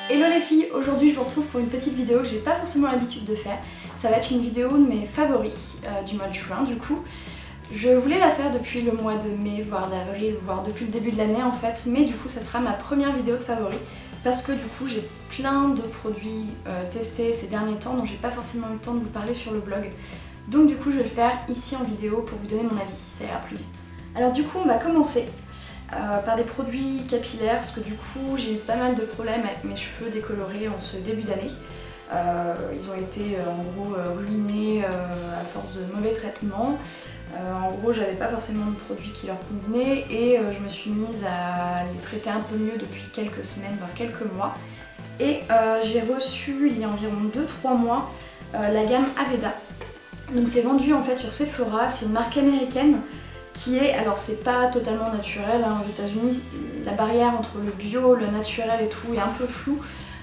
Hello les filles, aujourd'hui je vous retrouve pour une petite vidéo que j'ai pas forcément l'habitude de faire. Ça va être une vidéo de mes favoris du mois de juin du coup. Je voulais la faire depuis le mois de mai, voire d'avril, voire depuis le début de l'année en fait, mais du coup ça sera ma première vidéo de favoris parce que du coup j'ai plein de produits testés ces derniers temps dont j'ai pas forcément eu le temps de vous parler sur le blog. Donc du coup je vais le faire ici en vidéo pour vous donner mon avis, ça ira plus vite. Alors du coup on va commencer par des produits capillaires parce que du coup j'ai eu pas mal de problèmes avec mes cheveux décolorés en ce début d'année. Ils ont été en gros ruinés à force de mauvais traitements. En gros j'avais pas forcément de produits qui leur convenaient et je me suis mise à les traiter un peu mieux depuis quelques semaines, voire quelques mois. Et j'ai reçu il y a environ 2-3 mois la gamme Aveda. Donc c'est vendu en fait sur Sephora, c'est une marque américaine qui est, alors c'est pas totalement naturel, hein, aux États-Unis la barrière entre le bio, le naturel et tout est un peu floue.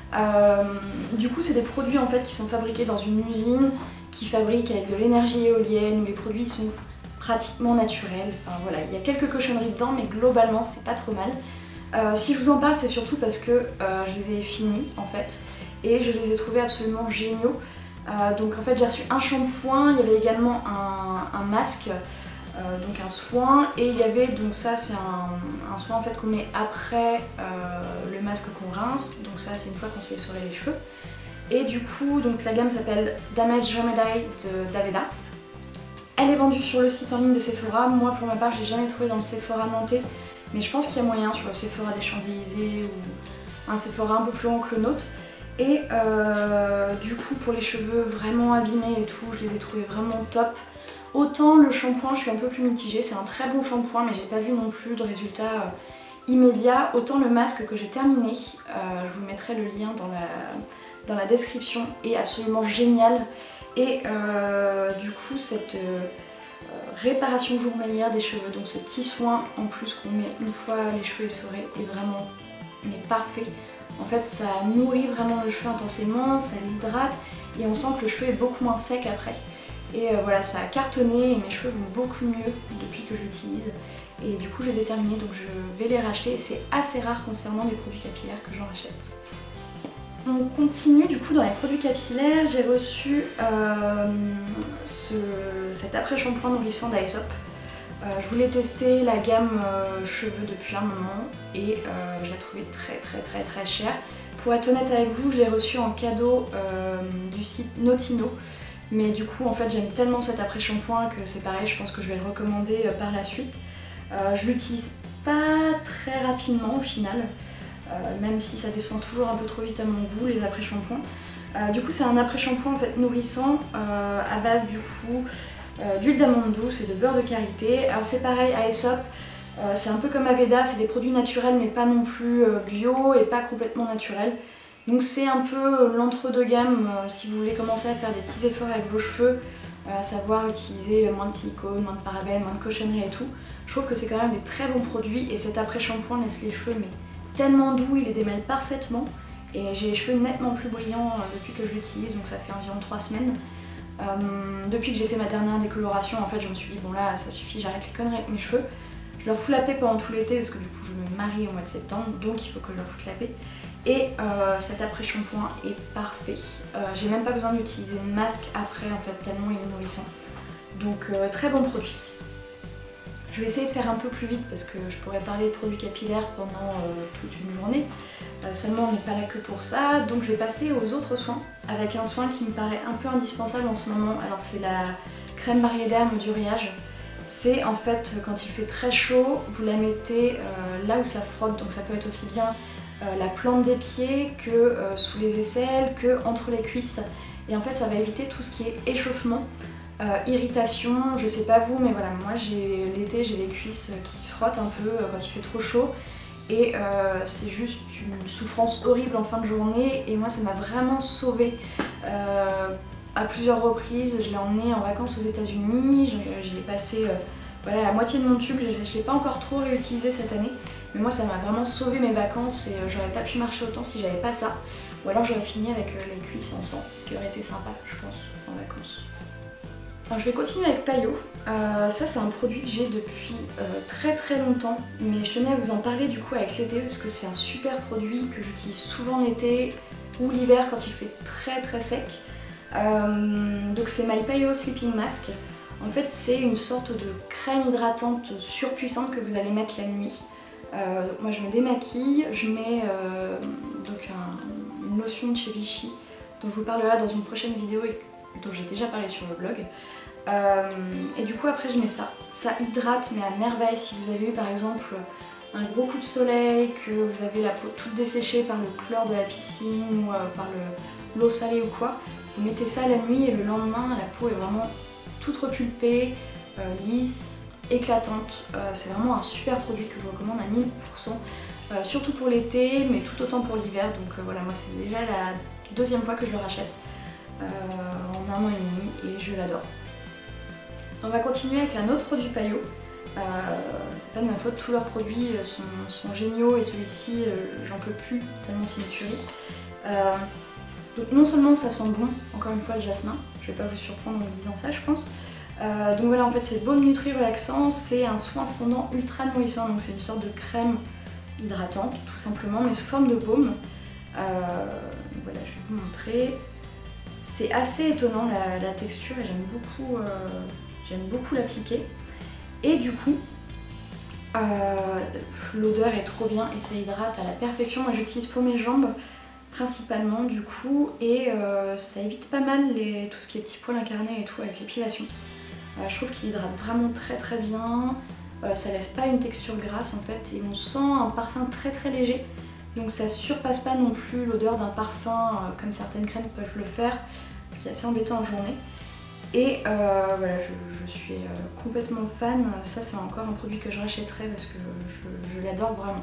Du coup c'est des produits en fait qui sont fabriqués dans une usine qui fabrique avec de l'énergie éolienne où les produits sont pratiquement naturels. Enfin voilà, il y a quelques cochonneries dedans mais globalement c'est pas trop mal. Si je vous en parle c'est surtout parce que je les ai finis en fait et je les ai trouvés absolument géniaux. Donc en fait j'ai reçu un shampoing, il y avait également un masque. Donc un soin et il y avait, donc ça c'est un soin en fait qu'on met après le masque qu'on rince, donc ça c'est une fois qu'on s'est essoré les cheveux. Et du coup donc la gamme s'appelle Damage Remedy d'Aveda. Elle est vendue sur le site en ligne de Sephora. Moi pour ma part je l'ai jamais trouvé dans le Sephora nantais, mais je pense qu'il y a moyen sur le Sephora des Champs-Élysées ou un Sephora un peu plus grand que le nôtre. Et du coup pour les cheveux vraiment abîmés et tout, je les ai trouvés vraiment top. Autant le shampoing je suis un peu plus mitigée, c'est un très bon shampoing mais j'ai pas vu non plus de résultats immédiats. Autant le masque que j'ai terminé, je vous mettrai le lien dans la description, est absolument génial. Et du coup cette réparation journalière des cheveux, donc ce petit soin en plus qu'on met une fois les cheveux essorés est vraiment parfait. En fait ça nourrit vraiment le cheveu intensément, ça l'hydrate et on sent que le cheveu est beaucoup moins sec après. Et voilà, ça a cartonné et mes cheveux vont beaucoup mieux depuis que je l'utilise. Et du coup je les ai terminés donc je vais les racheter et c'est assez rare concernant des produits capillaires que j'en rachète. On continue du coup dans les produits capillaires, j'ai reçu cet après-shampoing nourrissant d'Aesop. Je voulais tester la gamme cheveux depuis un moment et je la trouvais très chère. Pour être honnête avec vous, je l'ai reçu en cadeau du site Notino. Mais du coup en fait j'aime tellement cet après-shampoing que c'est pareil, je pense que je vais le recommander par la suite. Je l'utilise pas très rapidement au final, même si ça descend toujours un peu trop vite à mon goût les après-shampoings. Du coup c'est un après-shampoing en fait nourrissant à base du coup d'huile d'amande douce et de beurre de karité. Alors c'est pareil à Aesop, c'est un peu comme Aveda, c'est des produits naturels mais pas non plus bio et pas complètement naturels. Donc c'est un peu l'entre-deux gamme si vous voulez commencer à faire des petits efforts avec vos cheveux, à savoir utiliser moins de silicone, moins de parabènes, moins de cochonneries et tout. Je trouve que c'est quand même des très bons produits et cet après-shampoing laisse les cheveux mais tellement doux, il les démêle parfaitement. Et j'ai les cheveux nettement plus brillants depuis que je l'utilise, donc ça fait environ 3 semaines. Depuis que j'ai fait ma dernière décoloration, en fait je me suis dit bon là ça suffit, j'arrête les conneries avec mes cheveux. Je leur fous la paix pendant tout l'été parce que du coup je me marie au mois de septembre, donc il faut que je leur foute la paix. Et cet après-shampoing est parfait. J'ai même pas besoin d'utiliser de masque après en fait, tellement il est nourrissant. Donc très bon produit. Je vais essayer de faire un peu plus vite parce que je pourrais parler de produits capillaires pendant toute une journée. Seulement on n'est pas là que pour ça, donc je vais passer aux autres soins avec un soin qui me paraît un peu indispensable en ce moment. Alors c'est la crème Barrière du Riage. C'est en fait quand il fait très chaud, vous la mettez là où ça frotte, donc ça peut être aussi bien la plante des pieds que sous les aisselles, que entre les cuisses. Et en fait ça va éviter tout ce qui est échauffement, irritation, je sais pas vous mais voilà moi l'été j'ai les cuisses qui frottent un peu quand il fait trop chaud et c'est juste une souffrance horrible en fin de journée et moi ça m'a vraiment sauvée à plusieurs reprises. Je l'ai emmené en vacances aux États-Unis, j'y ai passé voilà, la moitié de mon tube, je ne l'ai pas encore trop réutilisé cette année. Mais moi ça m'a vraiment sauvé mes vacances et j'aurais pas pu marcher autant si j'avais pas ça. Ou alors j'aurais fini avec les cuisses en sang, ce qui aurait été sympa je pense en vacances. Alors je vais continuer avec Payo. Ça c'est un produit que j'ai depuis très longtemps, mais je tenais à vous en parler du coup avec l'été parce que c'est un super produit que j'utilise souvent l'été ou l'hiver quand il fait très sec. Donc c'est My Payo Sleeping Mask. En fait c'est une sorte de crème hydratante surpuissante que vous allez mettre la nuit. Donc moi je me démaquille, je mets donc une lotion de chez Vichy dont je vous parlerai dans une prochaine vidéo et dont j'ai déjà parlé sur le blog. Et du coup après je mets ça. Ça hydrate mais à merveille si vous avez eu par exemple un gros coup de soleil, que vous avez la peau toute desséchée par le chlore de la piscine ou par l'eau salée ou quoi. Vous mettez ça la nuit et le lendemain la peau est vraiment toute repulpée, lisse, éclatante. C'est vraiment un super produit que je recommande à 1000%. Surtout pour l'été mais tout autant pour l'hiver. Donc voilà, moi c'est déjà la deuxième fois que je le rachète en 1 an et demi et je l'adore. On va continuer avec un autre produit Payo. C'est pas de ma faute, tous leurs produits sont géniaux et celui-ci j'en peux plus tellement c'est une tuerie. Donc non seulement ça sent bon, encore une fois le jasmin, je vais pas vous surprendre en vous disant ça je pense. Donc voilà, en fait c'est Baume Nutri Relaxant, c'est un soin fondant ultra nourrissant, donc c'est une sorte de crème hydratante tout simplement mais sous forme de baume. Voilà, je vais vous montrer. C'est assez étonnant la texture et j'aime beaucoup l'appliquer. Et du coup, l'odeur est trop bien et ça hydrate à la perfection. Moi j'utilise pour mes jambes principalement du coup et ça évite pas mal tout ce qui est petits poils incarnés et tout avec l'épilation. Je trouve qu'il hydrate vraiment très bien. Ça laisse pas une texture grasse en fait et on sent un parfum très léger. Donc ça surpasse pas non plus l'odeur d'un parfum comme certaines crèmes peuvent le faire, ce qui est assez embêtant en journée. Et voilà, je suis complètement fan. Ça c'est encore un produit que je rachèterai parce que je l'adore vraiment.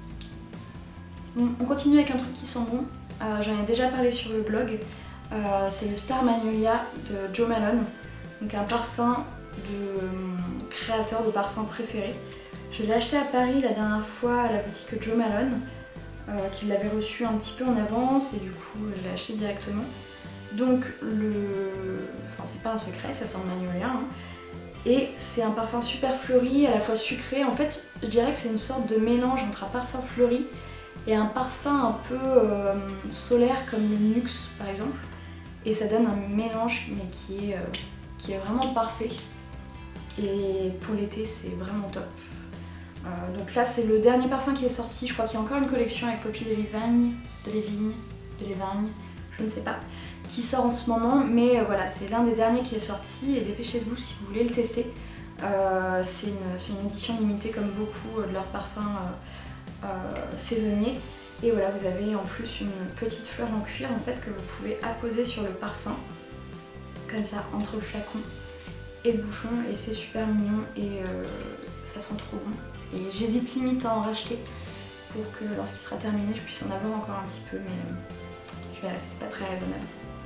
On continue avec un truc qui sent bon. J'en ai déjà parlé sur le blog. C'est le Star Magnolia de Jo Malone. Donc un parfum de mon créateur de parfum préféré. Je l'ai acheté à Paris la dernière fois à la boutique Jo Malone. Qui l'avait reçu un petit peu en avance et du coup je l'ai acheté directement. Donc enfin c'est pas un secret, ça sent le magnolia hein. Et c'est un parfum super fleuri, à la fois sucré. En fait je dirais que c'est une sorte de mélange entre un parfum fleuri et un parfum un peu solaire comme le Nuxe par exemple. Et ça donne un mélange mais qui est vraiment parfait. Et pour l'été c'est vraiment top. Donc là c'est le dernier parfum qui est sorti, je crois qu'il y a encore une collection avec Poppy de Lévigne, je ne sais pas, qui sort en ce moment, mais voilà c'est l'un des derniers qui est sorti et dépêchez-vous si vous voulez le tester. C'est une édition limitée comme beaucoup de leurs parfums saisonniers et voilà vous avez en plus une petite fleur en cuir en fait que vous pouvez apposer sur le parfum comme ça entre le flacon et le bouchon et c'est super mignon et ça sent trop bon. Et j'hésite limite à en racheter pour que lorsqu'il sera terminé je puisse en avoir encore un petit peu mais je verrai, c'est pas très raisonnable.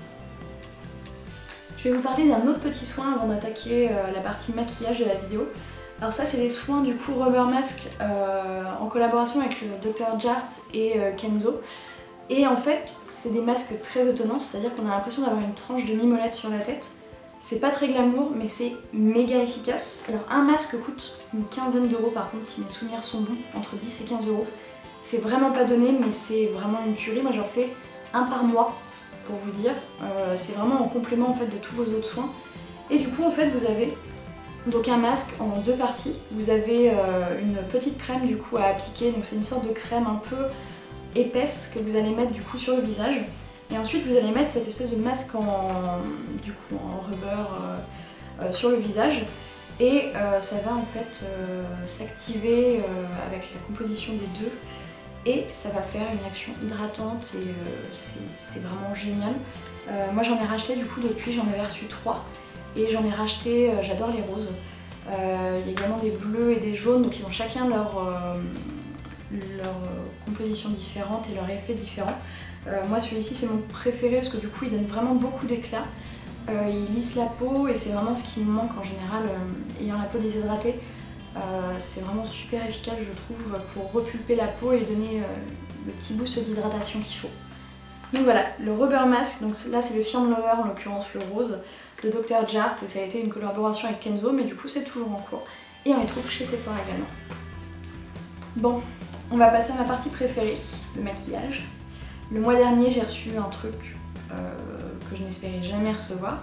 Je vais vous parler d'un autre petit soin avant d'attaquer la partie maquillage de la vidéo. Alors ça c'est les soins du coup Rubber Mask en collaboration avec le Dr Jart et Kenzo. Et en fait c'est des masques très étonnants, c'est-à-dire qu'on a l'impression d'avoir une tranche de mimolette sur la tête. C'est pas très glamour mais c'est méga efficace. Alors un masque coûte une quinzaine d'euros par contre si mes souvenirs sont bons, entre 10 et 15 euros. C'est vraiment pas donné mais c'est vraiment une tuerie. Moi j'en fais un par mois pour vous dire. C'est vraiment en complément en fait de tous vos autres soins. Et du coup en fait vous avez donc un masque en 2 parties. Vous avez une petite crème du coup à appliquer, donc c'est une sorte de crème un peu épaisse que vous allez mettre du coup sur le visage. Et ensuite vous allez mettre cette espèce de masque en rubber sur le visage et ça va en fait s'activer avec la composition des deux et ça va faire une action hydratante et c'est vraiment génial. Moi j'en ai racheté du coup depuis, j'en avais reçu 3 et j'en ai racheté, j'adore les roses. Il y a également des bleus et des jaunes donc ils ont chacun leur composition différente et leur effet différent. Moi celui-ci c'est mon préféré parce que du coup il donne vraiment beaucoup d'éclat. Il lisse la peau et c'est vraiment ce qui me manque en général ayant la peau déshydratée. C'est vraiment super efficace je trouve pour repulper la peau et donner le petit boost d'hydratation qu'il faut. Donc voilà, le Rubber Mask, donc là c'est le Firm Lover, en l'occurrence le rose, de Dr. Jart, et ça a été une collaboration avec Kenzo, mais du coup c'est toujours en cours. Et on les trouve chez Sephora également. Bon, on va passer à ma partie préférée, le maquillage. Le mois dernier j'ai reçu un truc que je n'espérais jamais recevoir.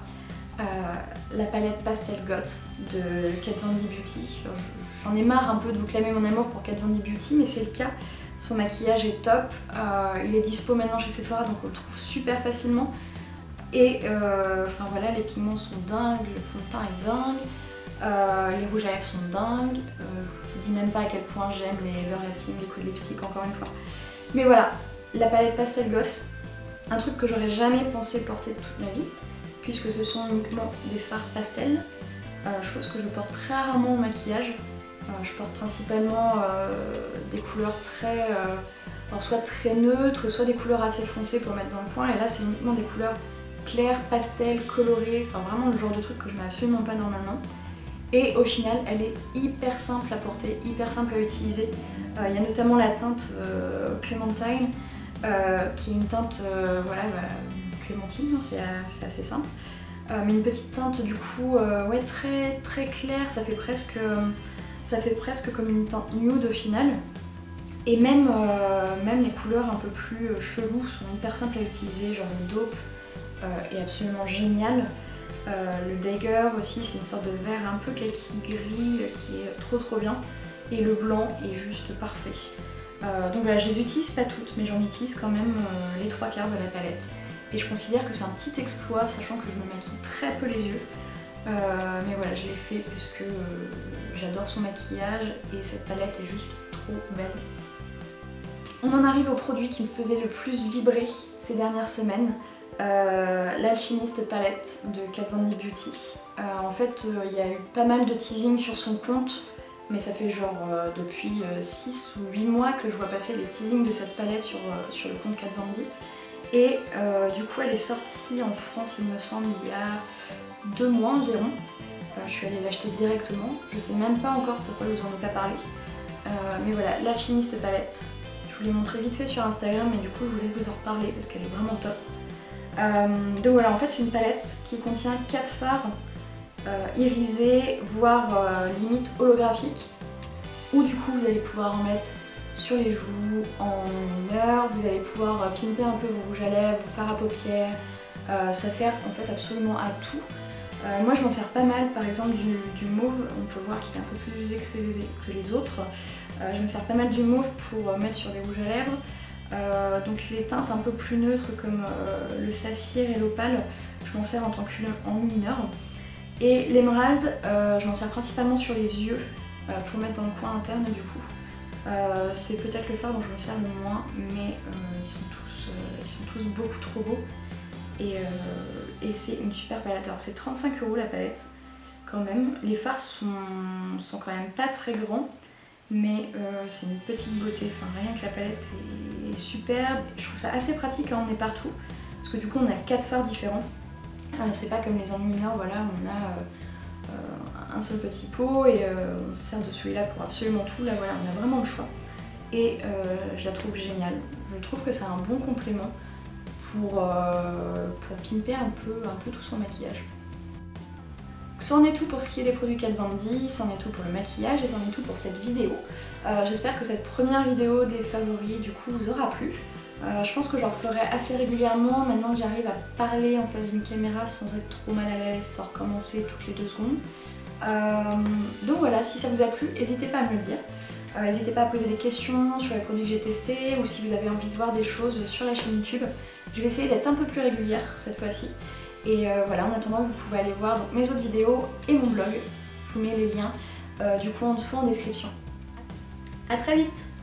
La palette Pastel Goth de Kat Von D Beauty. J'en ai marre un peu de vous clamer mon amour pour Kat Von D Beauty, mais c'est le cas. Son maquillage est top, il est dispo maintenant chez Sephora, donc on le trouve super facilement. Et enfin voilà, les pigments sont dingues, le fond de teint est dingue, les rouges à lèvres sont dingues. Je vous dis même pas à quel point j'aime les Everlasting Liquid Lipstick, encore une fois. Mais voilà, la palette Pastel Goth, un truc que j'aurais jamais pensé porter de toute ma vie, puisque ce sont uniquement des fards pastel, chose que je porte très rarement au maquillage. Je porte principalement des couleurs très, alors soit très neutres, soit des couleurs assez foncées pour mettre dans le coin, et là c'est uniquement des couleurs claires, pastel, colorées, enfin vraiment le genre de truc que je mets absolument pas normalement. Et au final elle est hyper simple à porter, hyper simple à utiliser. Il y a notamment la teinte Clémentine, qui est une teinte voilà, clémentine, c'est assez simple. Mais une petite teinte du coup ouais, très très claire, ça fait presque comme une teinte nude au final. Et même les couleurs un peu plus cheloues sont hyper simples à utiliser, genre le Dope est absolument génial. Le Dagger aussi, c'est une sorte de vert un peu kaki gris qui est trop bien. Et le blanc est juste parfait. Donc voilà, je les utilise pas toutes, mais j'en utilise quand même les 3 quarts de la palette. Et je considère que c'est un petit exploit, sachant que je me maquille très peu les yeux. Mais voilà, je l'ai fait parce que j'adore son maquillage et cette palette est juste trop belle. On en arrive au produit qui me faisait le plus vibrer ces dernières semaines, l'Alchimiste palette de Kat Von D Beauty. En fait, il y a eu pas mal de teasing sur son compte, mais ça fait genre depuis 6 ou 8 mois que je vois passer les teasings de cette palette sur le compte Kat Von D. Et du coup elle est sortie en France il me semble il y a 2 mois environ. Je suis allée l'acheter directement, je sais même pas encore pourquoi je vous en ai pas parlé. Mais voilà, l'Alchimiste palette. Je vous l'ai montré vite fait sur Instagram, mais du coup je voulais vous en reparler parce qu'elle est vraiment top. Donc voilà, en fait c'est une palette qui contient 4 fards irisés, voire limite holographiques, où du coup vous allez pouvoir en mettre sur les joues en mineur, vous allez pouvoir pimper un peu vos rouges à lèvres, vos fards à paupières, ça sert en fait absolument à tout. Moi je m'en sers pas mal, par exemple du mauve, on peut voir qu'il est un peu plus excellé que les autres. Je me sers pas mal du mauve pour mettre sur des rouges à lèvres. Donc les teintes un peu plus neutres comme le saphir et l'opale, je m'en sers en tant qu'en mineur. Et l'émeraude, je m'en sers principalement sur les yeux pour mettre dans le coin interne du coup. C'est peut-être le fard dont je me sers le moins, mais ils sont tous beaucoup trop beaux. Et c'est une super palette. Alors c'est 35 € la palette quand même. Les fards sont quand même pas très grands, mais c'est une petite beauté. Enfin rien que la palette est superbe. Je trouve ça assez pratique à emmener partout, parce que du coup on a 4 fards différents. C'est pas comme les enlumineurs, voilà, on a un seul petit pot et on se sert de celui-là pour absolument tout. Là voilà, on a vraiment le choix. Et je la trouve géniale. Je trouve que c'est un bon complément pour pimper un peu tout son maquillage. C'en est tout pour ce qui est des produits Kat Von D, c'en est tout pour le maquillage et c'en est tout pour cette vidéo. J'espère que cette première vidéo des favoris du coup vous aura plu. Je pense que j'en ferai assez régulièrement maintenant que j'arrive à parler en face d'une caméra sans être trop mal à l'aise, sans recommencer toutes les 2 secondes. Donc voilà, si ça vous a plu, n'hésitez pas à me le dire. N'hésitez pas à poser des questions sur les produits que j'ai testés ou si vous avez envie de voir des choses sur la chaîne YouTube. Je vais essayer d'être un peu plus régulière cette fois-ci. Et voilà, en attendant, vous pouvez aller voir donc, mes autres vidéos et mon blog. Je vous mets les liens du coup en dessous en description. A très vite!